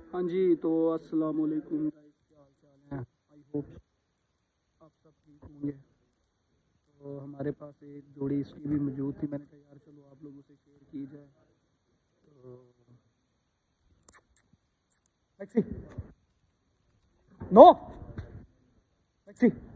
हाँ जी, तो अस्सलाम वालेकुम गाइस, क्या हाल चाल है? आई होप आप सब ठीक होंगे। तो हमारे पास एक जोड़ी इसकी भी मौजूद थी, मैंने कहा यार चलो आप लोगों से शेयर की जाए। तो टैक्सी नो टैक्सी